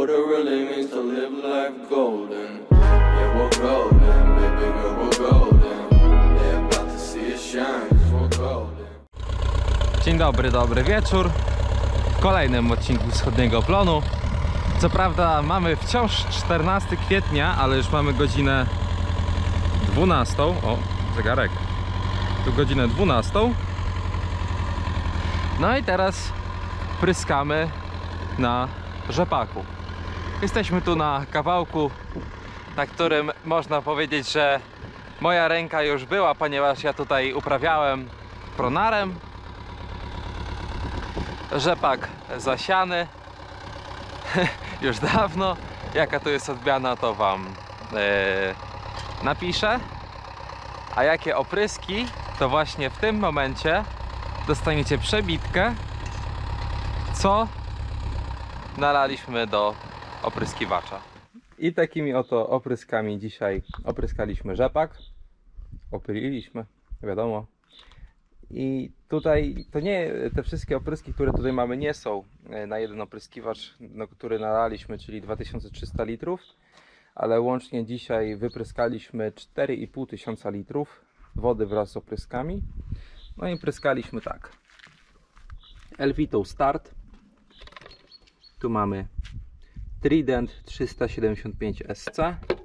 what it really means to live life golden. Yeah, we're golden, baby girl, we're golden. They're about to see us shine, 'cause we're golden. Dzień dobry, dobry wieczór. W kolejnym odcinku Wschodniego Plonu. Co prawda mamy wciąż 14 kwietnia, ale już mamy godzinę 12. O, zegarek. Tu godzinę 12. No i teraz pryskamy na rzepaku. Jesteśmy tu na kawałku, na którym można powiedzieć, że moja ręka już była, ponieważ ja tutaj uprawiałem pronarem. Rzepak zasiany już dawno. Jaka to jest odmiana, to wam napiszę. A jakie opryski, to właśnie w tym momencie dostaniecie przebitkę, co nalaliśmy do opryskiwacza. I takimi oto opryskami dzisiaj opryskaliśmy rzepak. Opyliliśmy, wiadomo. I tutaj to nie, te wszystkie opryski, które tutaj mamy, nie są na jeden opryskiwacz, no, który nalaliśmy, czyli 2300 litrów, ale łącznie dzisiaj wypryskaliśmy 4500 litrów wody wraz z opryskami. No i pryskaliśmy tak. Elvito Start. Tu mamy Trident 375 SC,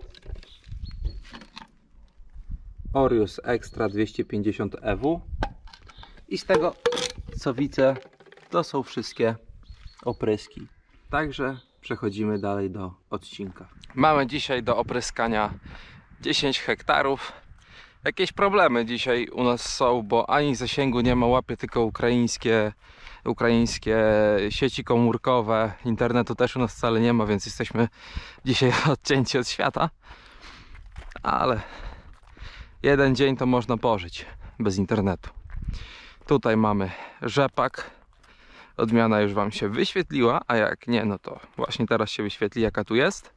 Orius Extra 250 EW. I z tego co widzę, to są wszystkie opryski. Także przechodzimy dalej do odcinka. Mamy dzisiaj do opryskania 10 hektarów. Jakieś problemy dzisiaj u nas są, bo ani zasięgu nie ma, łapie tylko ukraińskie sieci komórkowe. Internetu też u nas wcale nie ma, więc jesteśmy dzisiaj odcięci od świata. Ale jeden dzień to można pożyć bez internetu. Tutaj mamy rzepak. Odmiana już wam się wyświetliła, a jak nie, no to właśnie teraz się wyświetli, jaka tu jest.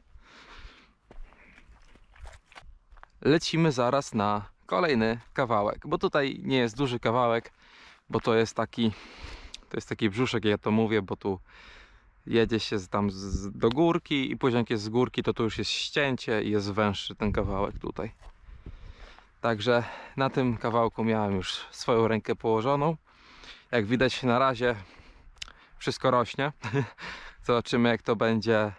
Lecimy zaraz na kolejny kawałek, bo tutaj nie jest duży kawałek, bo to jest taki brzuszek, ja to mówię, bo tu jedzie się tam do górki i później jak jest z górki, to tu już jest ścięcie i jest węższy ten kawałek tutaj. Także na tym kawałku miałem już swoją rękę położoną. Jak widać, na razie wszystko rośnie. Zobaczymy, jak to będzie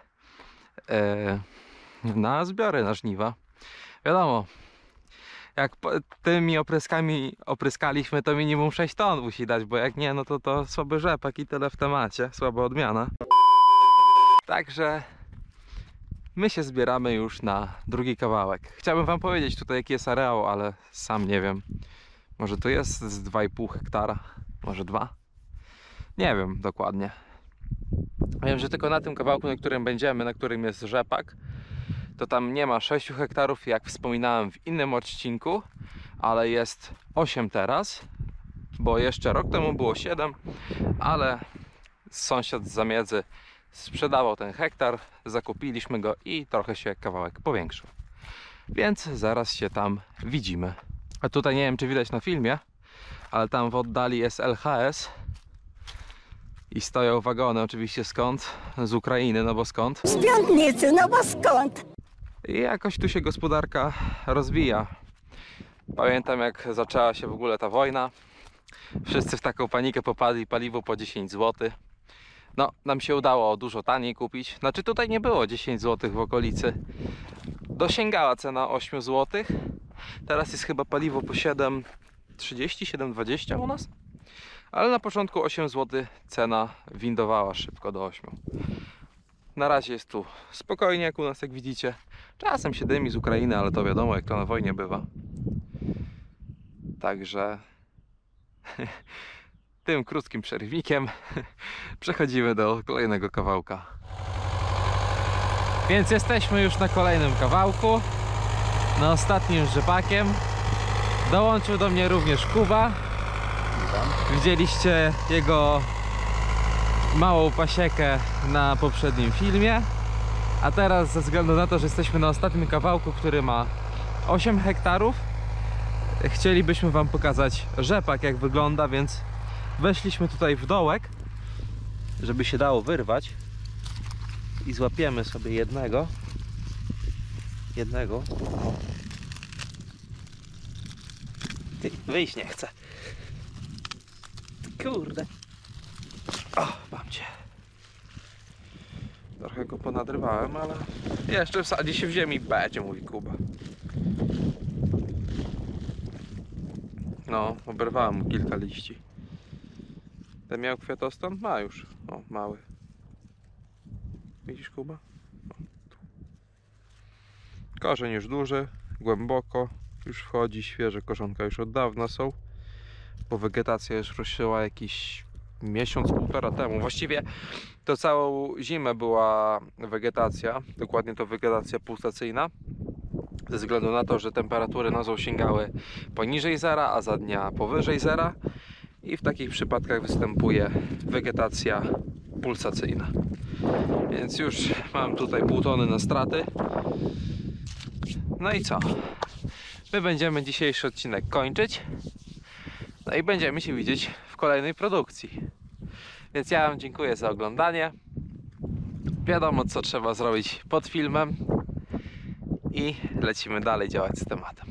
na zbiory, na żniwa. Wiadomo, jak tymi opryskami opryskaliśmy, to minimum 6 ton musi dać, bo jak nie, no to słaby rzepak i tyle w temacie, słaba odmiana. Także my się zbieramy już na drugi kawałek. Chciałbym wam powiedzieć tutaj, jaki jest areał, ale sam nie wiem. Może to jest z 2,5 hektara, może 2. Nie wiem dokładnie. Wiem, że tylko na tym kawałku, na którym będziemy, na którym jest rzepak, to tam nie ma 6 hektarów, jak wspominałem w innym odcinku, ale jest 8 teraz, bo jeszcze rok temu było 7, ale sąsiad z zamiedzy sprzedawał ten hektar, zakupiliśmy go i trochę się kawałek powiększył. Więc zaraz się tam widzimy. A tutaj nie wiem, czy widać na filmie, ale tam w oddali jest LHS i stoją wagony, oczywiście skąd? Z Ukrainy, no bo skąd? Z Piątnicy, no bo skąd? I jakoś tu się gospodarka rozwija. Pamiętam, jak zaczęła się w ogóle ta wojna. Wszyscy w taką panikę popadli, paliwo po 10 zł. No, nam się udało dużo taniej kupić. Znaczy tutaj nie było 10 zł w okolicy. Dosięgała cena 8 zł. Teraz jest chyba paliwo po 7,30, 7,20 u nas. Ale na początku 8 zł cena windowała szybko do 8. Na razie jest tu spokojnie, jak u nas, jak widzicie. Czasem się dymi z Ukrainy, ale to wiadomo, jak to na wojnie bywa. Także tym krótkim przerwnikiem przechodzimy do kolejnego kawałka. Więc jesteśmy już na kolejnym kawałku, na ostatnim z rzepakiem. Dołączył do mnie również Kuba. Widzieliście jego małą pasiekę na poprzednim filmie. A teraz, ze względu na to, że jesteśmy na ostatnim kawałku, który ma 8 hektarów, chcielibyśmy wam pokazać rzepak, jak wygląda, więc weszliśmy tutaj w dołek, żeby się dało wyrwać. i złapiemy sobie jednego. O. Ty, wyjść nie chce. Kurde. O, mam cię. Trochę go ponadrywałem, ale jeszcze wsadzi się w ziemi będzie, mówi Kuba. No, oberwałem mu kilka liści. Ten miał kwiatostan? Ma już. O, mały. Widzisz, Kuba? O, tu. Korzeń już duży, głęboko. Już wchodzi, świeże korzonka już od dawna są. Bo wegetacja już ruszyła jakiś miesiąc, półtora temu. Właściwie to całą zimę była wegetacja. Dokładnie to wegetacja pulsacyjna. Ze względu na to, że temperatury nocą sięgały poniżej zera, a za dnia powyżej zera. I w takich przypadkach występuje wegetacja pulsacyjna. Więc już mam tutaj pół tony na straty. No i co? My będziemy dzisiejszy odcinek kończyć. No i będziemy się widzieć w kolejnej produkcji. Więc ja wam dziękuję za oglądanie. Wiadomo, co trzeba zrobić pod filmem. I lecimy dalej działać z tematem.